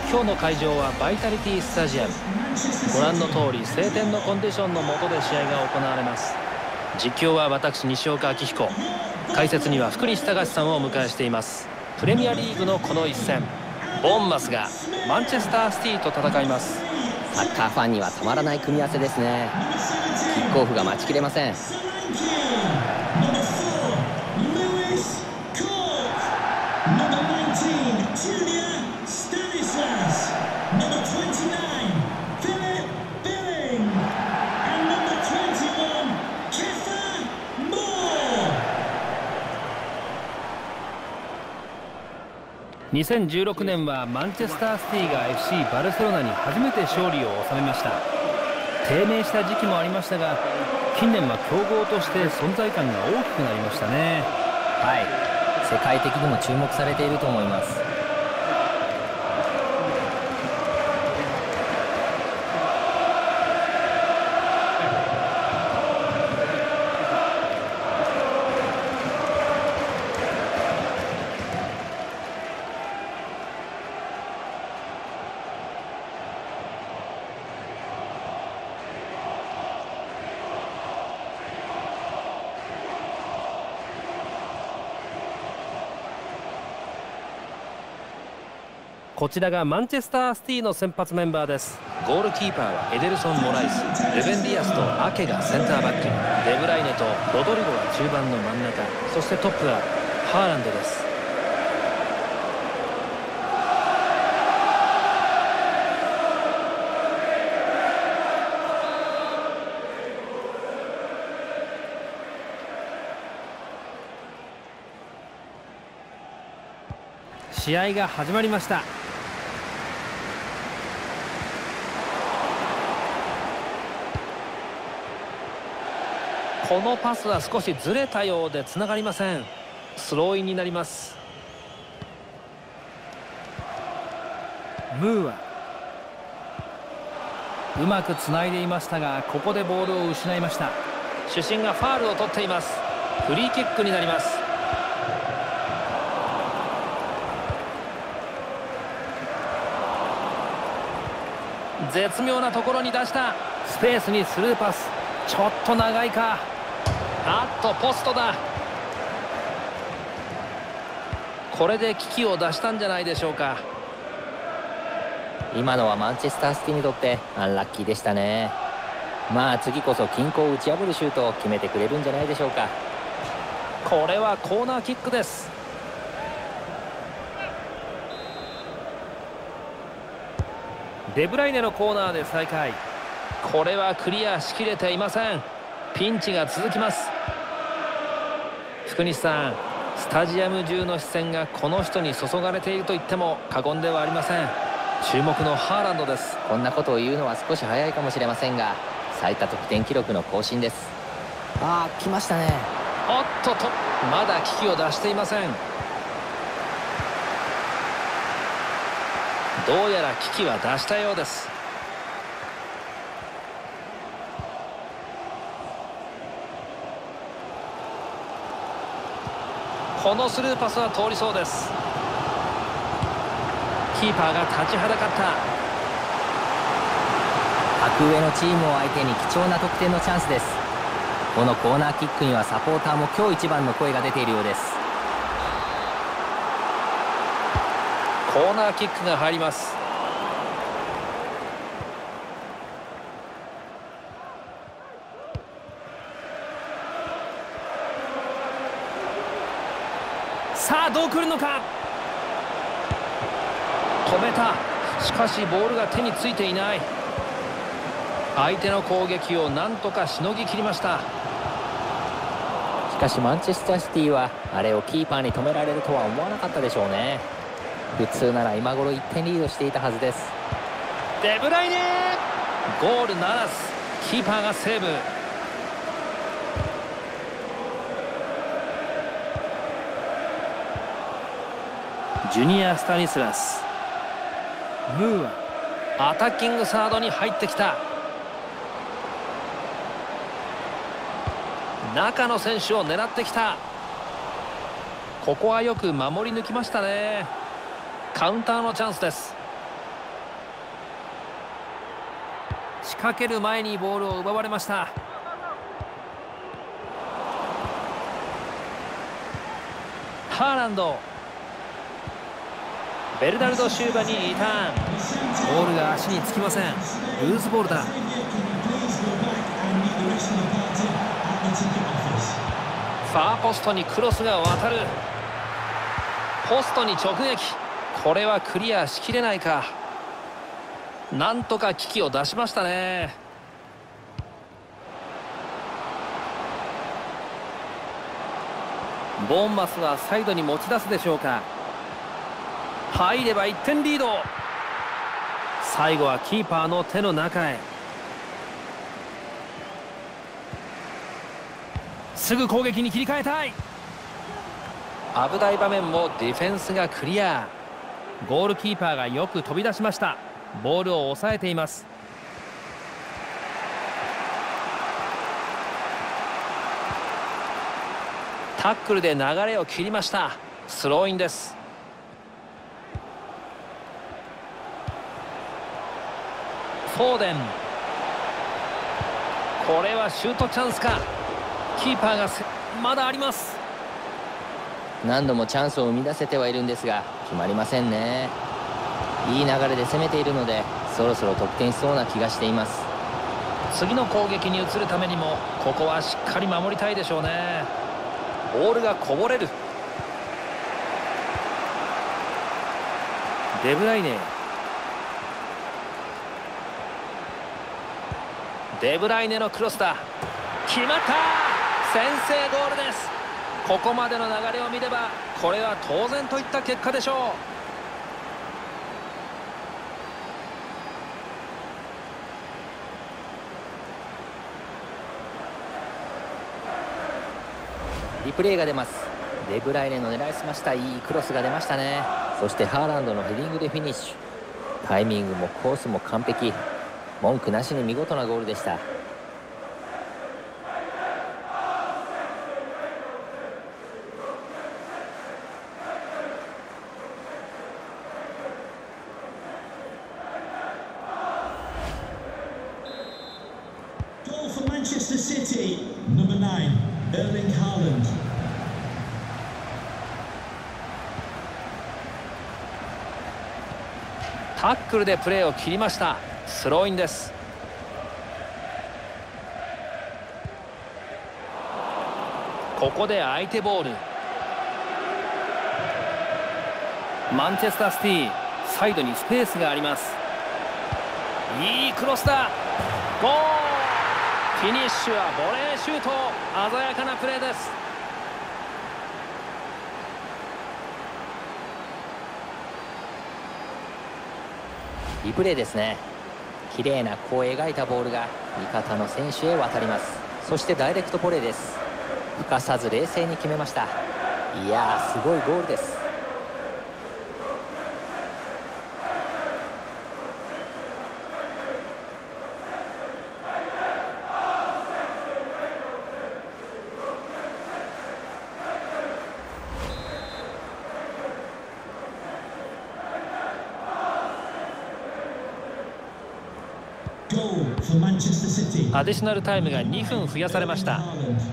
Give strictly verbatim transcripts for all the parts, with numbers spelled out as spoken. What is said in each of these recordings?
今日の会場はバイタリティスタジアム。ご覧の通り晴天のコンディションの下で試合が行われます。実況は私西岡明彦、解説には福西隆さんをお迎えしています。プレミアリーグのこの一戦、ボーンマスがマンチェスターシティと戦います。 サッカーファンにはたまらない組み合わせですね。キックオフが待ちきれません。 にせんじゅうろくねんはマンチェスターシティが エフシー バルセロナに初めて勝利を収めました。低迷した時期もありましたが、近年は強豪として存在感が大きくなりましたね。 はい、世界的にも注目されていると思います。 こちらがマンチェスターシティの先発メンバーです。ゴールキーパーはエデルソン・モライス、ルベン・ディアスとアケがセンターバックに、デブライネとロドリゴが中盤の真ん中、そしてトップはハーランドです。試合が始まりました。このパスは少しずれたようでつながりません。スローインになります。ムーアうまくつないでいましたが、ここでボールを失いました。主審がファールを取っています。フリーキックになります。絶妙なところに出した。スペースにスルーパス、ちょっと長いか。あっとポストだ。これで危機を出したんじゃないでしょうか。 今のはマンチェスターシティにとってアンラッキーでしたね。まあ次こそ均衡を打ち破るシュートを決めてくれるんじゃないでしょうか。 これはコーナーキックです。デブライネのコーナーで再開。これはクリアしきれていません。ピンチが続きます。福西さん、スタジアム中の視線がこの人に注がれていると言っても過言ではありません。注目のハーランドです。 こんなことを言うのは少し早いかもしれませんが、最多得点記録の更新です。ああ、来ましたね。 おっとと、まだ危機を出していません。どうやら危機は出したようです。このスルーパスは通りそうです。キーパーが立ちはだかった。 格上のチームを相手に貴重な得点のチャンスです。このコーナーキックにはサポーターも今日一番の声が出ているようです。 コーナーキックが入ります。さあどう来るのか。止めた。しかしボールが手についていない。相手の攻撃をなんとかしのぎ切りました。 しかしマンチェスターシティはあれをキーパーに止められるとは思わなかったでしょうね。普通なら今頃いってんリードしていたはずです。 デブライネゴールならず、キーパーがセーブ。ジュニア・スタニスラス、ムーア、アタッキングサードに入ってきた。中の選手を狙ってきた。ここはよく守り抜きましたね。カウンターのチャンスです。 掛ける前にボールを奪われました。ハーランド、ベルナルド・シューバにリターン。ボールが足につきません。ルーズボールだ。ファーポストにクロスが渡る。ポストに直撃。これはクリアしきれないか。なんとか危機を出しましたね。ボーンマスはサイドに持ち出すでしょうか。入ればいってんリード。最後はキーパーの手の中へ。すぐ攻撃に切り替えたい。危ない場面もディフェンスがクリア。ゴールキーパーがよく飛び出しました。ボールを抑えています。タックルで流れを切りました。スローインです。フォーデン、これはシュートチャンスか。キーパーがまだあります。 何度もチャンスを生み出せてはいるんですが決まりませんね。いい流れで攻めているのでそろそろ得点しそうな気がしています。 次の攻撃に移るためにもここはしっかり守りたいでしょうね。ボールがこぼれる。デブライネ、デブライネのクロスだ。決まった。先制ゴールです。ここまでの流れを見ればこれは当然といった結果でしょう。リプレイが出ます。デブライネの狙いすましたいいクロスが出ましたね。そしてハーランドのヘディングでフィニッシュ。タイミングもコースも完璧。文句なしに見事なゴールでした。 Manchester City, number nine, Erling Haaland. タックルでプレーを切りました。スローインです。ここで相手ボール。マンチェスターシティ、サイドにスペースがあります。いいクロスだ。ゴール。フィニッシュはボレーシュート。鮮やかなプレーです。 リプレイですね。綺麗な弧を描いたボールが味方の選手へ渡ります。そしてダイレクトボレーです。浮かさず冷静に決めました。いやー、すごいゴールです。 アディショナルタイムがにふん増やされました。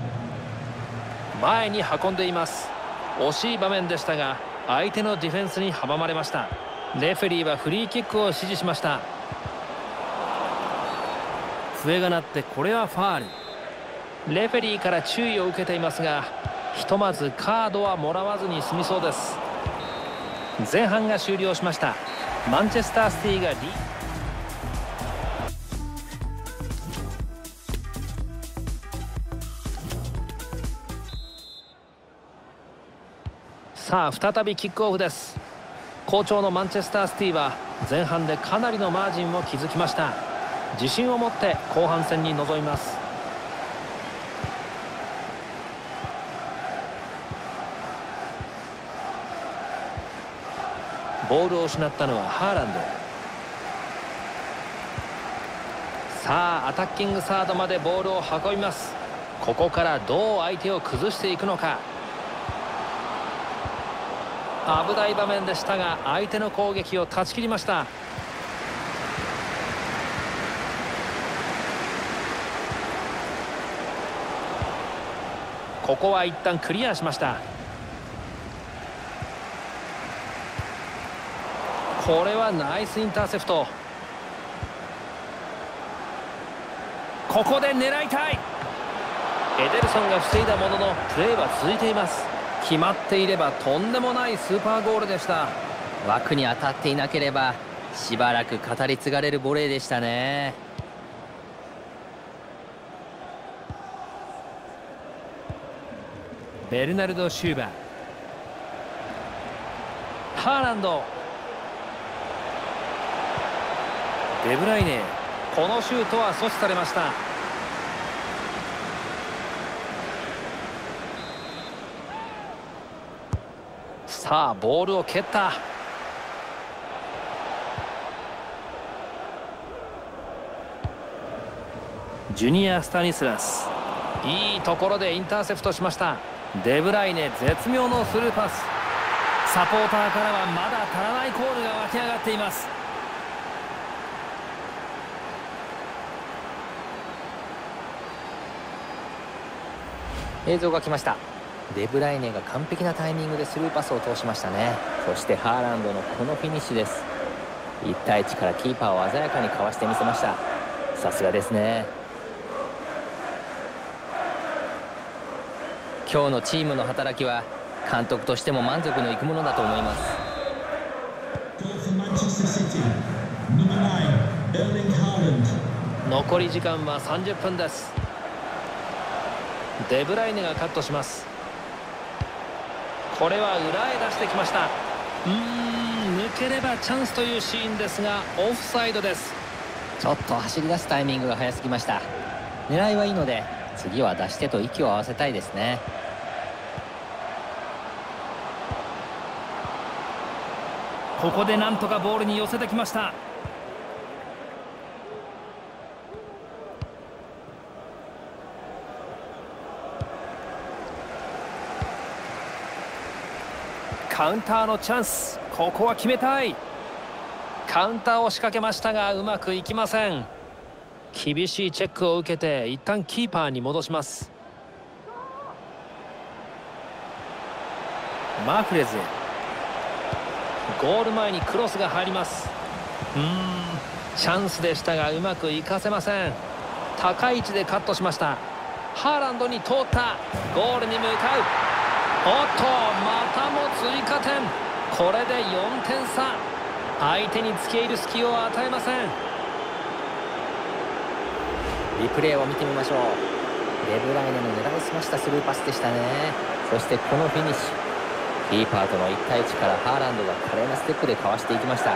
前に運んでいます。惜しい場面でしたが相手のディフェンスに阻まれました。レフェリーはフリーキックを指示しました。笛が鳴ってこれはファール。レフェリーから注意を受けていますがひとまずカードはもらわずに済みそうです。前半が終了しました。マンチェスターシティがリード。さあ再びキックオフです。好調のマンチェスターシティは前半でかなりのマージンを築きました。自信を持って後半戦に臨みます。ボールを失ったのはハーランド。さあアタッキングサードまでボールを運びます。ここからどう相手を崩していくのか。危ない場面でしたが相手の攻撃を断ち切りました。 ここは一旦クリアしました。これはナイスインターセプト。ここで狙いたい。エデルソンが防いだもののプレーは続いています。決まっていればとんでもないスーパーゴールでした。 枠に当たっていなければしばらく語り継がれるボレーでしたね。 ベルナルド・シューバー、ハーランド、デブライネ。このシュートは阻止されました。さあボールを蹴った。ジュニア・スタニスラス、いいところでインターセプトしました。デブライネ、絶妙のスルーパス。サポーターからはまだ足らないコールが湧き上がっています。 映像が来ました。デブライネが完璧なタイミングでスルーパスを通しましたね。そしてハーランドのこのフィニッシュです。いち対いちからキーパーを鮮やかにかわしてみせました。さすがですね。今日のチームの働きは監督としても満足のいくものだと思います。 残り時間はさんじゅっぷんです。デブライネがカットします。これは裏へ出してきました。うーん、抜ければチャンスというシーンですがオフサイドです。 ちょっと走り出すタイミングが早すぎました。狙いはいいので次は出してと息を合わせたいですね。 ここでなんとかボールに寄せてきました。カウンターのチャンス、ここは決めたい。カウンターを仕掛けましたがうまくいきません。厳しいチェックを受けて一旦キーパーに戻します。マーフレズへ。ゴール前にクロスが入ります。うーん、チャンスでしたがうまくいかせません。高い位置でカットしました。ハーランドに通った。ゴールに向かう。おっと、またも追加点。これでよんてんさ。相手に付け入る隙を与えません。 リプレーを見てみましょう。デブライネの狙いすましたスルーパスでしたね。そしてこのフィニッシュ。キーパーとのいち対いちからハーランドが華麗なステップでかわしていきました。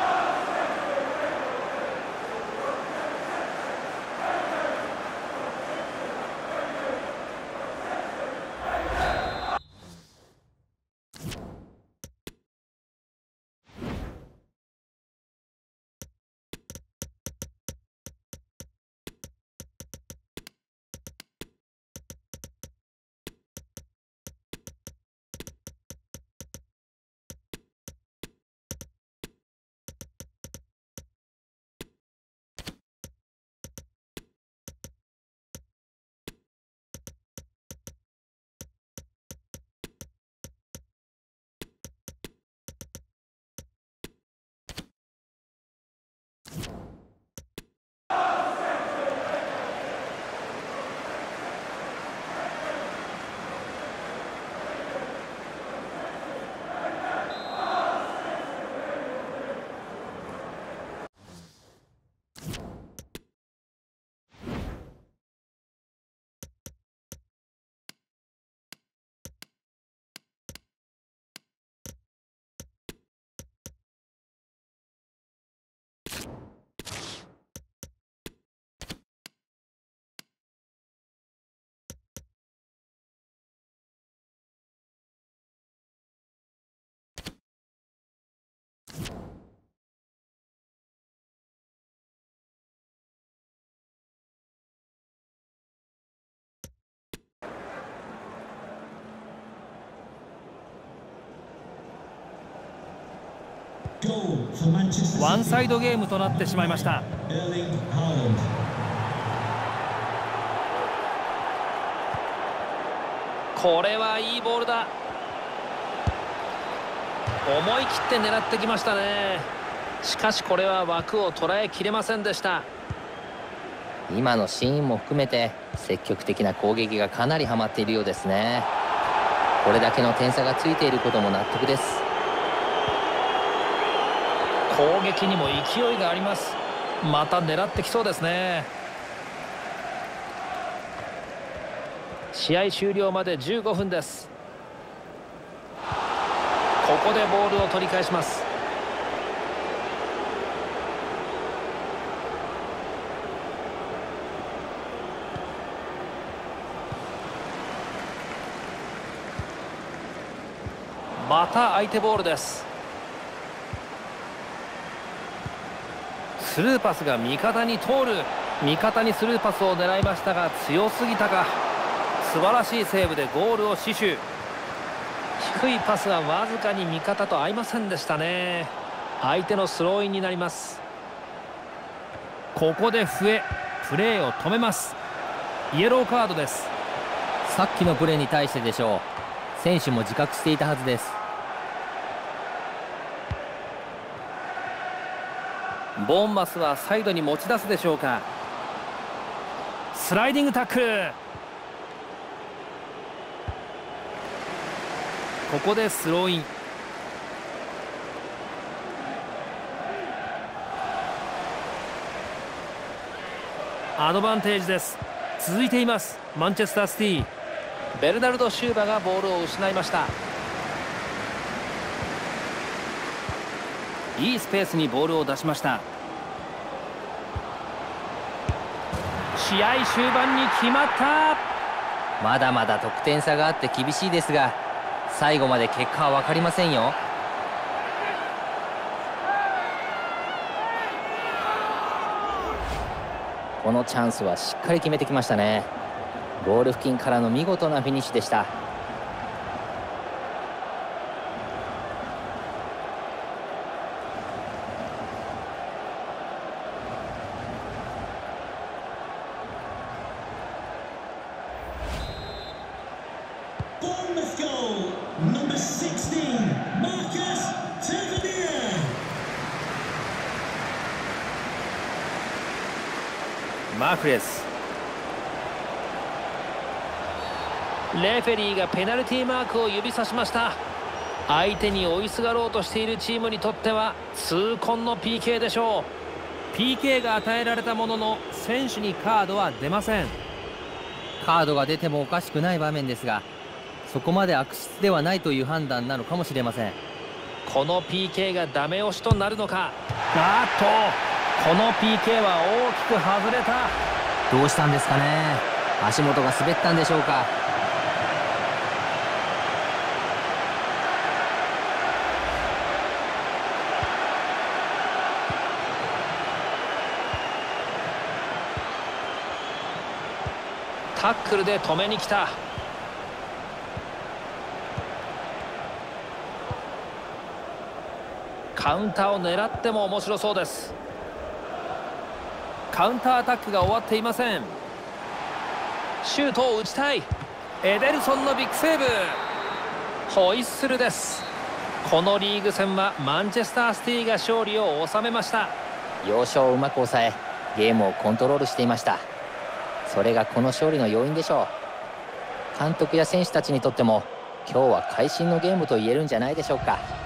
ワンサイドゲームとなってしまいました。 これはいいボールだ。思い切って狙ってきましたね。しかしこれは枠を捉えきれませんでした。 今のシーンも含めて積極的な攻撃がかなりハマっているようですね。これだけの点差がついていることも納得です。 攻撃にも勢いがあります。また狙ってきそうですね。試合終了までじゅうごふんです。ここでボールを取り返します。また相手ボールです。スルーパスが味方に通る。味方にスルーパスを狙いましたが強すぎたか。素晴らしいセーブでゴールを死守。低いパスはわずかに味方と合いませんでしたね。相手のスローインになります。ここで笛、プレーを止めます。イエローカードです。 さっきのプレーに対してでしょう。選手も自覚していたはずです。 ボーンマスはサイドに持ち出すでしょうか。スライディングタックル。ここでスローイン。アドバンテージです。続いていますマンチェスターシティ。ベルナルド・シューバがボールを失いました。いいスペースにボールを出しました。試合終盤に決まった。 まだまだ得点差があって厳しいですが、最後まで結果は分かりませんよ。このチャンスはしっかり決めてきましたね。ゴール付近からの見事なフィニッシュでした。 マークレス。レフェリーがペナルティーマークを指さしました。相手に追いすがろうとしているチームにとっては痛恨の ピーケー でしょう。 ピーケー が与えられたものの選手にカードは出ません。 カードが出てもおかしくない場面ですが、そこまで悪質ではないという判断なのかもしれません。 この ピーケー がダメ押しとなるのか。あっとこの ピーケー は大きく外れた。 どうしたんですかね。足元が滑ったんでしょうか。 タックルで止めに来た。カウンターを狙っても面白そうです。カウンターアタックが終わっていません。シュートを打ちたい。エデルソンのビッグセーブ。ホイッスルです。このリーグ戦はマンチェスターシティが勝利を収めました。 要所をうまく抑えゲームをコントロールしていました。それがこの勝利の要因でしょう。監督や選手たちにとっても今日は会心のゲームと言えるんじゃないでしょうか。